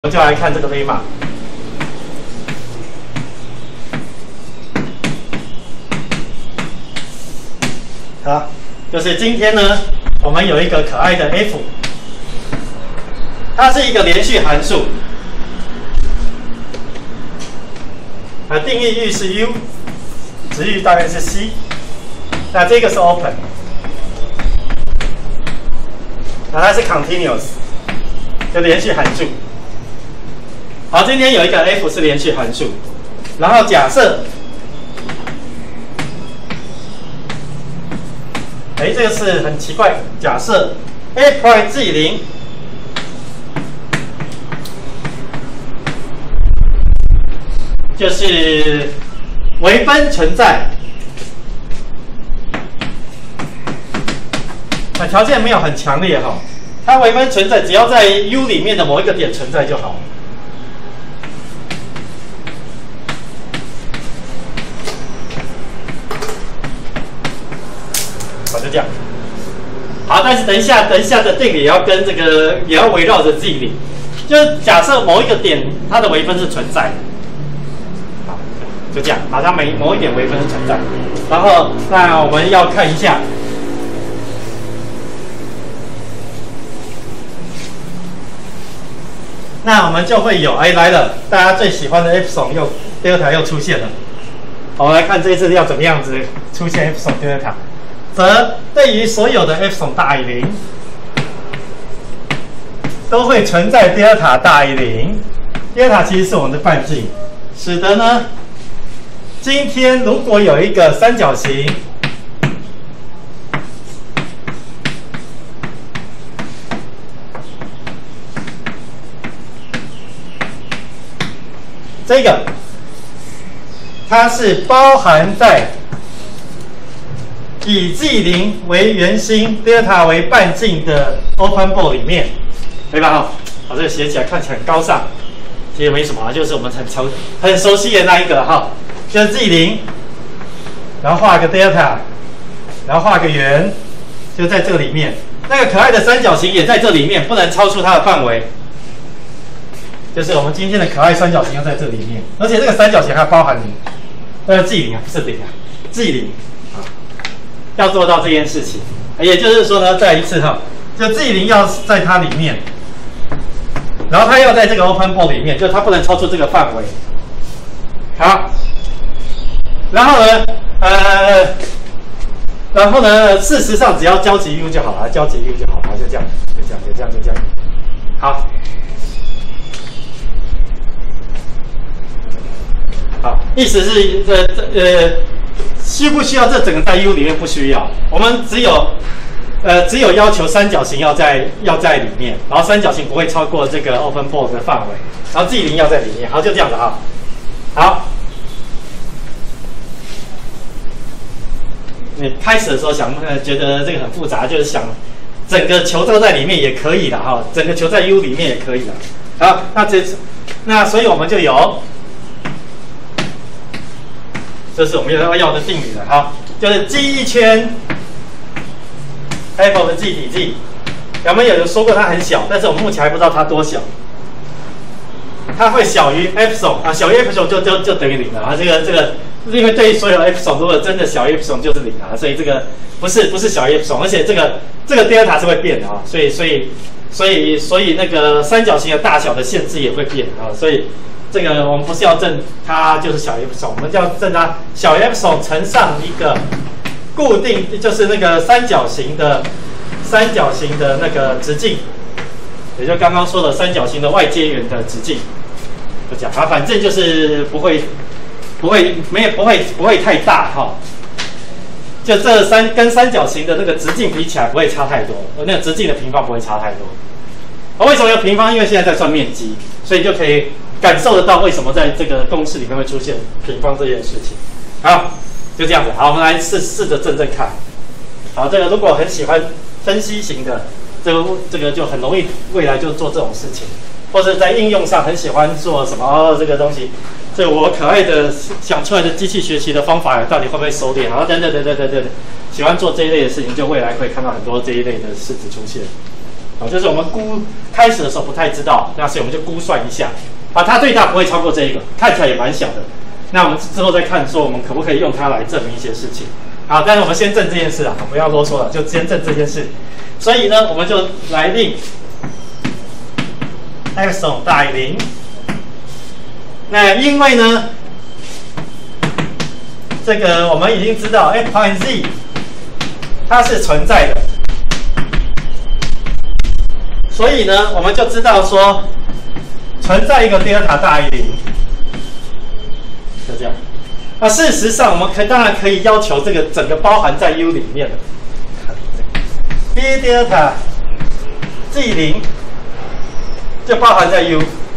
我们就来看这个飞马。好，就是今天呢，我们有一个可爱的 f， 它是一个连续函数，定义域是 u， 值域大概是 c， 那这个是 open， 那它是 continuous， 就连续函数。好，今天有一个 f 是连续函数，然后假设，这个是很奇怪，假设 a'(g0) 就是微分存在，条件没有很强烈哈，它微分存在只要在 u 里面的某一个点存在就好。就这样，好，但是等一下的定理也要跟这个也要围绕着 g0， 就是假设某一个点它的微分是存在的，好，就这样，好，它某一点微分是存在，然后那我们要看一下，那我们就会有来了，大家最喜欢的 epsilon delta 又出现了，好，我们来看这一次要怎么样子出现 epsilon delta。则对于所有的 epsilon 大于0，都会存在 delta 大于0。delta 其实是我们的半径，使得呢，今天如果有一个三角形，这个它是包含在以 g0 为圆心 ，delta 为半径的 open ball 里面，对吧？好，这个写起来看起来很高尚，其实没什么啊，就是我们很熟悉的那一个哈，就是 g0， 然后画个 delta， 然后画个圆，就在这里面。那个可爱的三角形也在这里面，不能超出它的范围。就是我们今天的可爱三角形要在这里面，而且这个三角形还包含g0啊，不是0啊 ，g0。要做到这件事情，也就是说呢，再一次哈，就 g0要在它里面，然后它要在这个 open ball 里面，就它不能超出这个范围。好，然后呢，事实上只要交集 u 就好了，交集 u 就好了，就这样，就这样。好，好，意思是需不需要这整个在 U 里面？不需要，我们只有要求三角形要在里面，然后三角形不会超过这个 open ball 的范围，然后 g0要在里面，好，就这样子哈。好，你开始的时候觉得这个很复杂，就是想整个球都在里面也可以的哈，整个球在 U 里面也可以的。好，那所以我们就有。这是我们要的定理了，好，就是 G 一圈 f of g 底 g， 我们有人说过它很小，但是我们目前还不知道它多小，它会小于 epsilon 啊，小于 epsilon 就等于0了啊，这个因为对于所有 epsilon 如果真的小于 epsilon 就是0啊，所以这个不是小于 epsilon， 而且这个 delta 是会变的啊，所以那个三角形的大小的限制也会变啊，所以。这个我们不是要证它就是小于 epsilon， 我们要证它小于 epsilon 乘上一个固定，就是那个三角形的那个直径，也就刚刚说的三角形的外接圆的直径，就这样啊，反正就是不会太大哈，就这跟三角形的那个直径比起来不会差太多，那个直径的平方不会差太多。为什么要平方？因为现在在算面积，所以就可以。感受得到为什么在这个公式里面会出现平方这件事情。好，就这样子。好，我们来试着证看。好，这个如果很喜欢分析型的，这个就很容易未来就做这种事情，或者在应用上很喜欢做什么这个东西。这我可爱的想出来的机器学习的方法到底会不会收敛？然后等，喜欢做这一类的事情，就未来会看到很多这一类的式子出现。 好，就是我们估开始的时候不太知道，那所以我们就估算一下，啊，它最大不会超过这一个，看起来也蛮小的。那我们之后再看说我们可不可以用它来证明一些事情。好，但是我们先证这件事啊，不要啰嗦了，就先证这件事。所以呢，我们就来令 epsilon 大于0。那因为呢，这个我们已经知道 f'(z) 它是存在的，所以呢，我们就知道说存在一个 delta 大于0，就这样。那事实上，我们当然可以要求这个整个包含在 U 里面的 b delta g0 就包含在 U。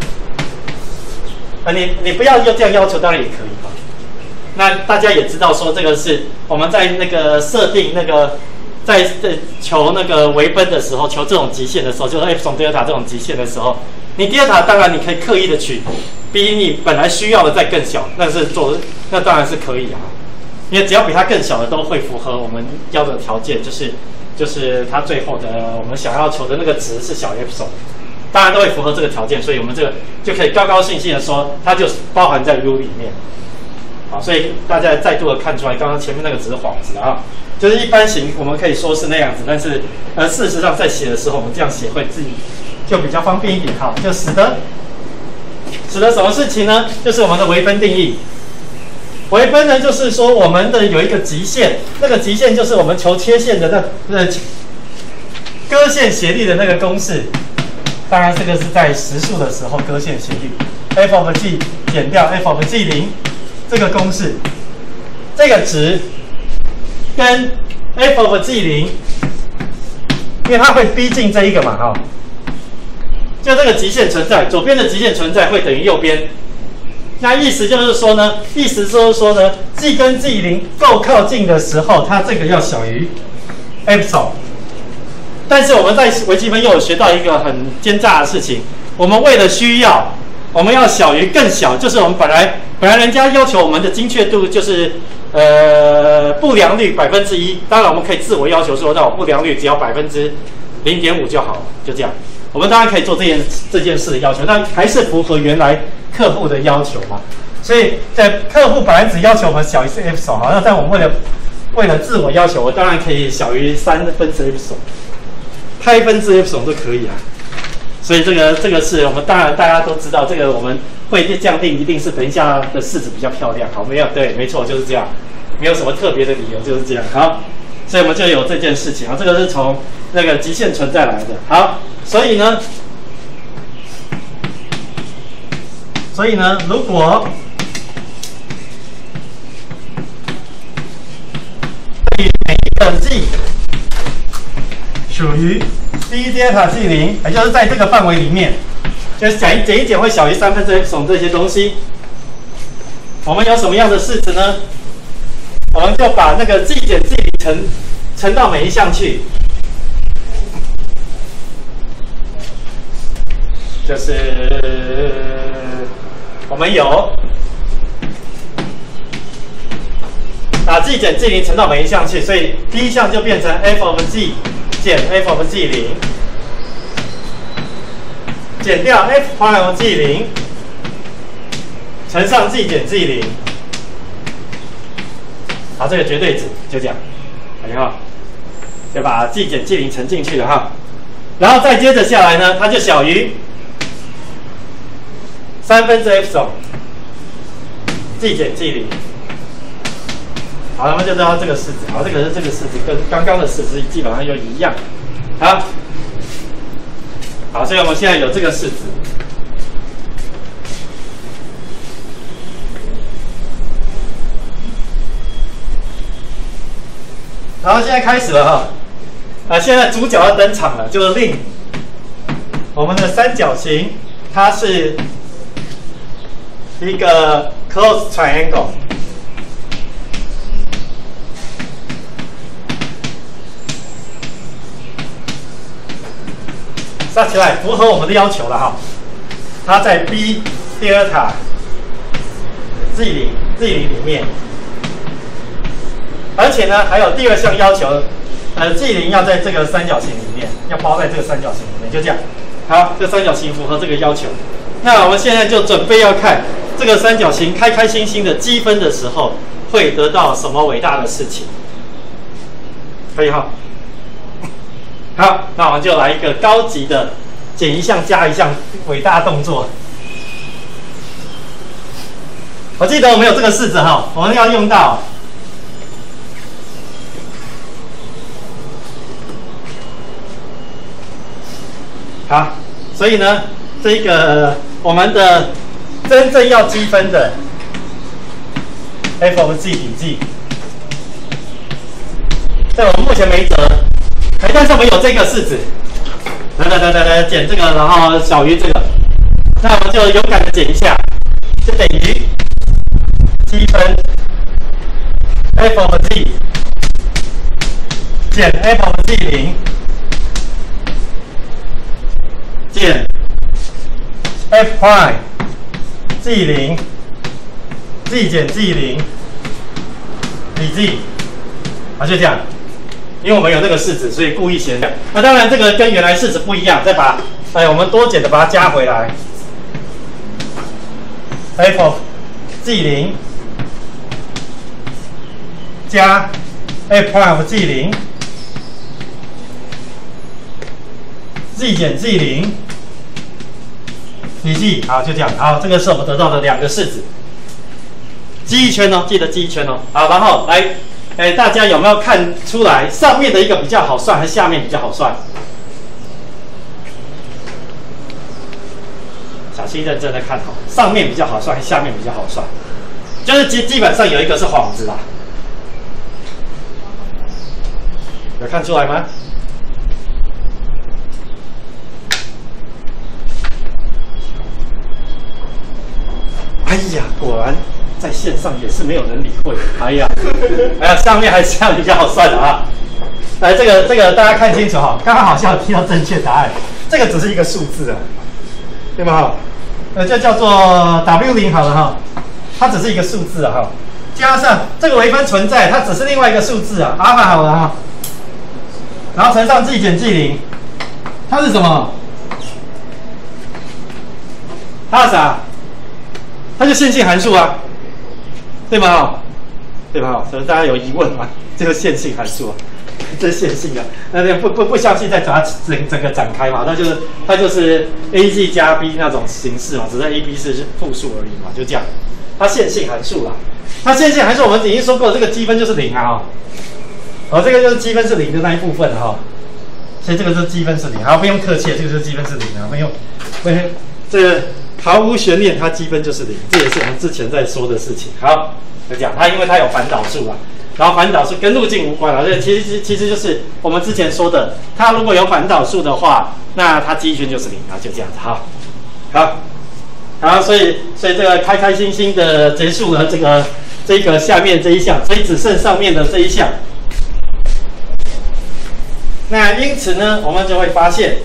你不要这样要求，当然也可以哈。那大家也知道说，这个是我们在那个设定那个在求那个微分的时候，求这种极限的时候，就是 epsilon delta 这种极限的时候，你 delta 当然你可以刻意的取比你本来需要的再更小，那当然是可以啊。因为只要比它更小的都会符合我们要的条件，就是它最后的我们想要求的那个值是小 epsilon。当然都会符合这个条件，所以我们这个就可以高高兴兴的说，它就包含在 U 里面。好，所以大家再度的看出来，刚刚前面那个只是幌子啊，就是一般型我们可以说是那样子，但是事实上在写的时候，我们这样写会自己就比较方便一点。好，就使得什么事情呢？就是我们的微分定义。微分呢，就是说我们的有一个极限，那个极限就是我们求切线的那割线斜率的那个公式。当然，这个是在实数的时候割线斜率 f(g) 减掉 f(g0) 这个公式，这个值跟 f(g0) 因为它会逼近这一个嘛，哈，就这个极限存在，左边的极限存在会等于右边。那意思就是说呢，g 跟 g0 够靠近的时候，它这个要小于 epsilon。但是我们在微积分又有学到一个很奸诈的事情，我们为了需要，我们要小于更小，就是我们本来人家要求我们的精确度就是不良率1%，当然我们可以自我要求说，那我不良率只要0.5%就好了，就这样。我们当然可以做这件事的要求，但还是符合原来客户的要求嘛。所以在客户本来只要求我们小于epsilon，好，那但我们为了自我要求，我当然可以小于3分之epsilon。开分之 epsilon 都可以啊，所以这个是我们当然大家都知道，这个我们会这样定，一定是等一下的式子比较漂亮，好没有？对，没错，就是这样，没有什么特别的理由，就是这样。好，所以我们就有这件事情啊，这个是从那个极限存在来的。好，所以呢，如果每一个 g 属于 b delta g0，也就是在这个范围里面，就是减一减会小于3分之epsilon这些东西。我们有什么样的式子呢？我们就把那个 g 减 g0 乘到每一项去，就是我们有把 g 减 g0 乘到每一项去，所以第一项就变成 f(g) 减 f(g0) 减掉 f'(g0) 乘上 g 减 g0， 好，这个绝对值就这样，有没有？就把 g 减 g0 乘进去了哈，然后再接着下来呢，它就小于3分之epsilon g 减 g0。好，那么就知道这个式子。好，这个式子跟刚刚的式子基本上又一样。好，所以我们现在有这个式子。然后现在开始了哈，现在主角要登场了，就是令我们的三角形它是一个 closed triangle。算起来符合我们的要求了哈，它在 b delta g0 里面，而且呢还有第二项要求，g0要在这个三角形里面， 要包在这个三角形里面，就这样。好，这三角形符合这个要求。那我们现在就准备要看这个三角形开开心心的积分的时候，会得到什么伟大的事情？可以哈。好，那我们就来一个高级的减一项加一项伟大动作。我记得我们有这个式子哈，我们要用到。好，所以呢，这个我们的真正要积分的 f of g 底 g， 在我们目前没辙，但是我们有这个式子，来减这个，然后小于这个，那我们就勇敢的减一下，就等于积分 f of g 减 f of g 0。减 f prime g 0 g 减 g 0比 g， 啊就这样，因为我们有那个式子，所以故意写这样。那当然这个跟原来式子不一样，再把我们多减的把它加回来 ，f of g 0加 f prime of g 0 g 减 g 0比 g， 好，就这样。好，这个是我们得到的两个式子。记一圈哦，记得记一圈哦。好，然后来，大家有没有看出来上面的一个比较好算，还是下面比较好算？小心认真的看好，上面比较好算，还是下面比较好算？就是基本上有一个是幌子啦，有看出来吗？哎呀，果然在线上也是没有人理会。哎呀，上面还是这样比较好算的啊。来，这个大家看清楚哈，刚刚好像有提到正确答案，这个只是一个数字啊，对吗？就叫做 W0 好了哈，它只是一个数字啊哈，加上这个微分存在，它只是另外一个数字啊，阿尔法好了哈，然后乘上 g 减 g 0，它是什么？它是啥？它是线性函数啊，对吗？对吧？所以大家有疑问吗？这个线性函数啊，这是线性的，那不相信再把它整个展开嘛？它就是 a_g 加 b 那种形式嘛，只是 a、b 是复数而已嘛，就这样。它线性函数啦，它线性函数我们已经说过，这个积分就是0啊，这个就是积分是0的那一部分哈，所以这个是积分是0，好，不用客气，这个就是积分是0啊，不用，这个。毫无悬念，它积分就是0，这也是我们之前在说的事情。好，就讲它，因为它有反导数啊，然后反导数跟路径无关了，这其实就是我们之前说的，它如果有反导数的话，那它积分就是0啊，就这样子。好，所以这个开开心心的结束了这个下面这一项，所以只剩上面的这一项。那因此呢，我们就会发现。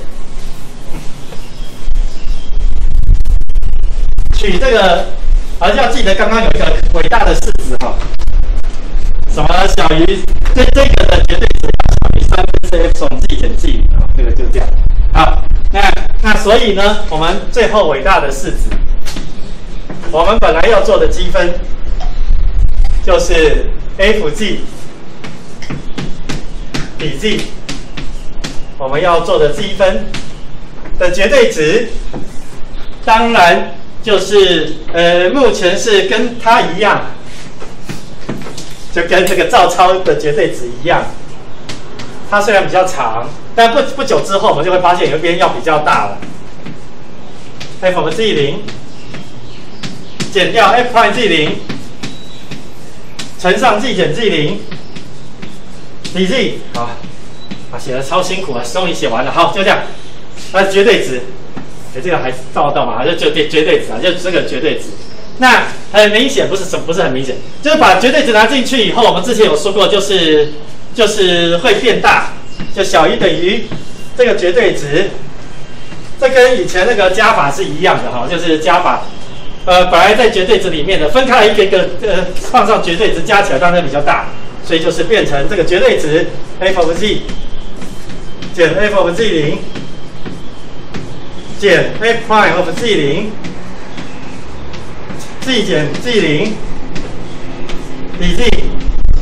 取这个，而且要记得刚刚有一个伟大的式子哈，什么小于这个的绝对值要小于3/f 从 g 减 g 啊，这个就是这样。好，那所以呢，我们最后伟大的式子，我们本来要做的积分就是 f(g) 比 g， 我们要做的积分的绝对值，当然。就是目前是跟它一样，就跟这个照抄的绝对值一样。它虽然比较长，但不久之后我们就会发现有一边要比较大了。f of g 0减掉 f prime g 0乘上 g 减 g 0比 g， 好，写的超辛苦啊，终于写完了。好，就这样，它是绝对值。这个还照得到吗？就绝对值啊，就这个绝对值。那很明显不是很明显，就是把绝对值拿进去以后，我们之前有说过，就是会变大，就小于等于这个绝对值。这跟以前那个加法是一样的哈，就是加法，本来在绝对值里面的，分开来一个一个放上绝对值，加起来当然比较大，所以就是变成这个绝对值 f of g 减 f of g0 减 f prime of g0 g 减 g0 dt。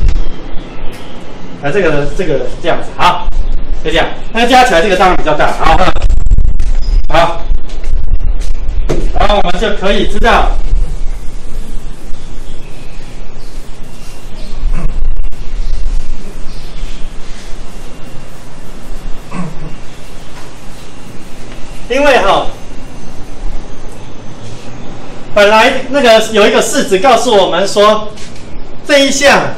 这个这样子，好，就这样。那加起来这个当然比较大，好，好，然后我们就可以知道。因为本来那个有一个式子告诉我们说，这一项，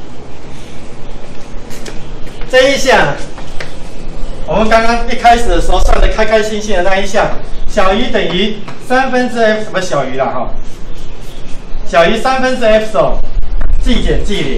我们刚刚一开始的时候算的开开心心的那一项，小于等于f什么小于啦小于f手 g 减 g0，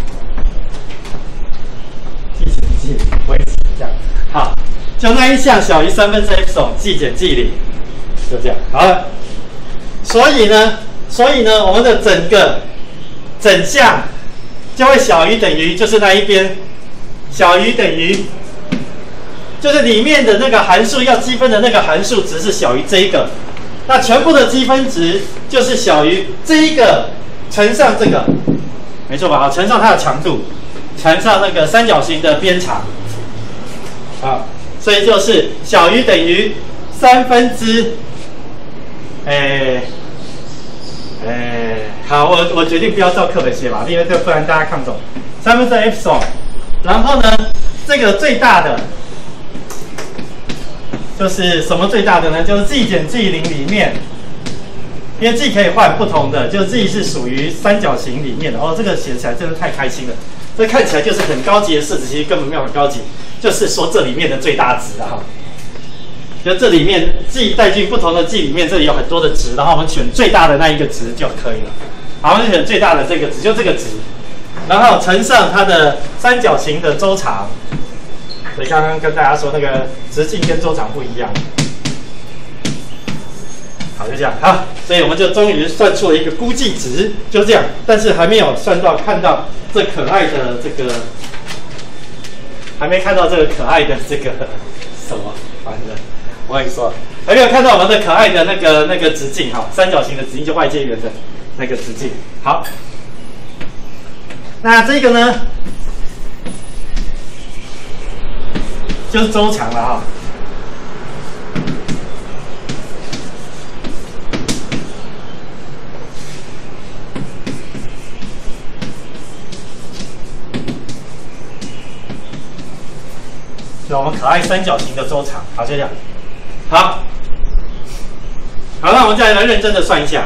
g 减 g0为止，这样，好。就那一项小于f手 g 减 g0， 就这样好了。所以呢，我们的整项就会小于等于，就是那一边小于等于，就是里面的那个函数要积分的那个函数值是小于这一个，那全部的积分值就是小于这一个乘上这个，没错吧？好，乘上它的长度，乘上那个三角形的边长，啊。所以就是小于等于好，我决定不要照课本写吧，因为这不然大家看不懂。f手，然后呢，这个最大的就是什么最大的呢？就是 g 减 g0 里面，因为 g 可以换不同的，就 g 是属于三角形里面的。这个写起来真的太开心了，这看起来就是很高级的式子，其实根本没有很高级。就是说这里面的最大值啊，就这里面 g 带进不同的 g 里面，这里有很多的值，然后我们选最大的那一个值就可以了。好，我们选最大的这个值，就这个值，然后乘上它的三角形的周长。所以刚刚跟大家说那个直径跟周长不一样。好，就这样。好，所以我们就终于算出了一个估计值，就这样。但是还没有看到这可爱的这个。还没看到这个可爱的这个什么，反正我跟你说，还没有看到我们的可爱的那个直径三角形的直径，就外接圆的那个直径。好，那这个呢，就是周长了我们可爱三角形的周长，好，就这样。好，那我们再来认真的算一下，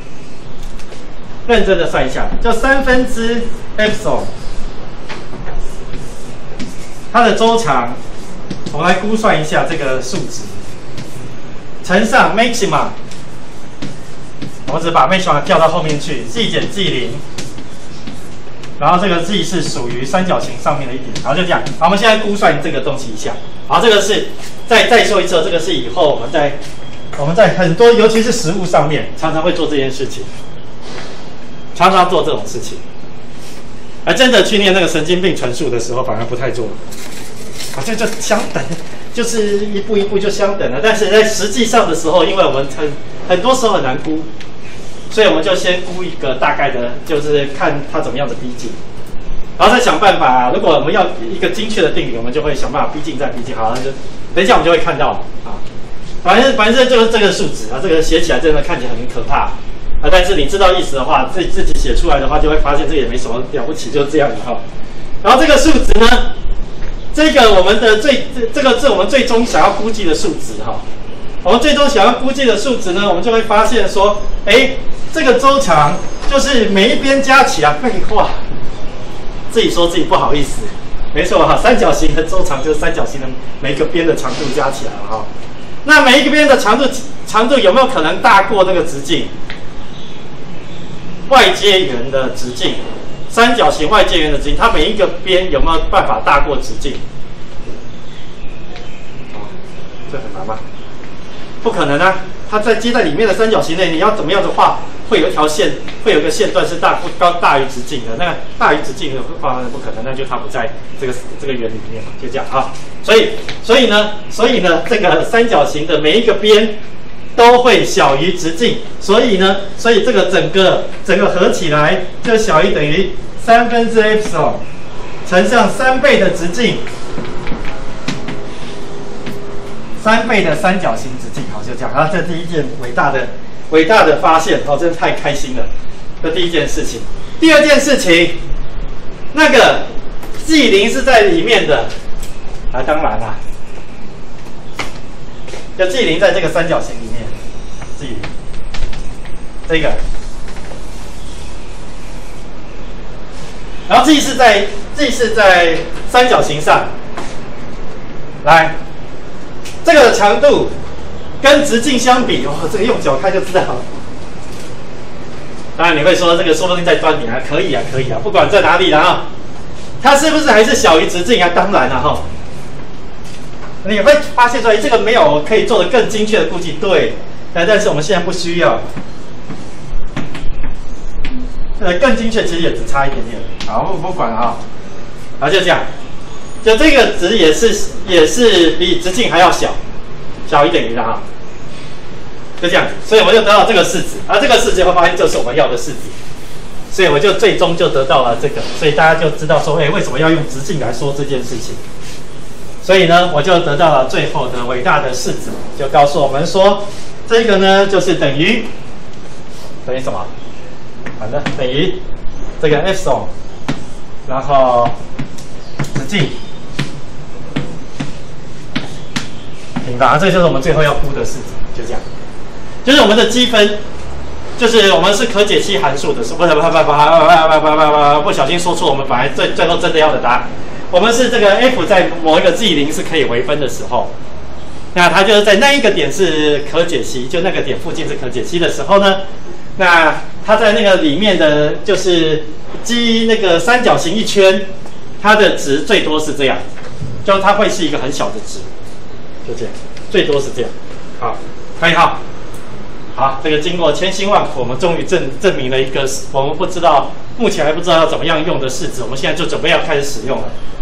就f手，它的周长，我们来估算一下这个数值，乘上 maxima， 我们只把 maxima 调到后面去 ，g 减 g0。然后这个 g 是属于三角形上面的一点，好，就这样。好，我们现在估算这个东西一下。好，这个是再说一次，这个是以后我们在很多，尤其是实务上面，常常会做这件事情，常常做这种事情。而真的去念那个神经病传数的时候，反而不太做。好，就相等，就是一步一步就相等了。但是在实际上的时候，因为我们很多时候很难估。所以我们就先估一个大概的，就是看它怎么样的逼近，然后再想办法。如果我们要一个精确的定理，我们就会想办法逼近再逼近。好，那就等一下我们就会看到啊。反正就是这个数值啊，这个写起来真的看起来很可怕啊。但是你知道意思的话，自己写出来的话，就会发现这也没什么了不起，就这样的哈。然后这个数值呢，这个我们的这个是我们最终想要估计的数值哈。我们最终想要估计的数值呢，我们就会发现说，这个周长就是每一边加起来，废话，自己说自己不好意思，没错哈，三角形的周长就是三角形的每一个边的长度加起来了哈。那每一个边的长度有没有可能大过那个直径？外接圆的直径，三角形外接圆的直径，它每一个边有没有办法大过直径？这很难吗？不可能啊！它在接在里面的三角形内，你要怎么样子画会有一条线，会有一个线段是大于直径的。那大于直径的话，不可能，那就它不在这个圆里面嘛，就这样啊。所以呢，这个三角形的每一个边都会小于直径，所以这个整个合起来就小于等于epsilon乘上3倍的直径，3倍的三角形直径。好，就这样啊。这第一件伟大的发现哦，真的太开心了。这第一件事情，第二件事情，那个G0是在里面的啊，当然啦，就G0在这个三角形里面，G0这个，然后G是在三角形上，来，这个长度跟直径相比，哦，这个用脚看就知道了。当然你会说这个说不定在端点啊，可以啊，不管在哪里了啊，它是不是还是小于直径啊？当然了哈。你会发现说，这个没有可以做的更精确的估计，对，但是我们现在不需要。更精确其实也只差一点点。好，不管了啊。好，就这样，就这个值也是比直径还要小于等于的哈。就这样，所以我们就得到这个式子，而这个式子会发现就是我们要的式子，所以我就最终就得到了这个，所以大家就知道说，为什么要用直径来说这件事情。所以呢，我就得到了最后的伟大的式子，就告诉我们说，这个呢就是等于什么？反正等于这个 epsilon， 然后直径平方，这就是我们最后要估的式子，就这样。就是我们的积分，就是我们是可解析函数的，是不小心说出我们本来最后真的要的答案。我们是这个 f 在某一个G0是可以微分的时候，那它就是在那一个点是可解析，就那个点附近是可解析的时候呢，那它在那个里面的就是那个三角形一圈，它的值最多是这样，就它会是一个很小的值，就这样，最多是这样。好，可以哈。好，这个经过千辛万苦，我们终于证明了一个我们目前还不知道要怎么样用的式子，我们现在就准备要开始使用了。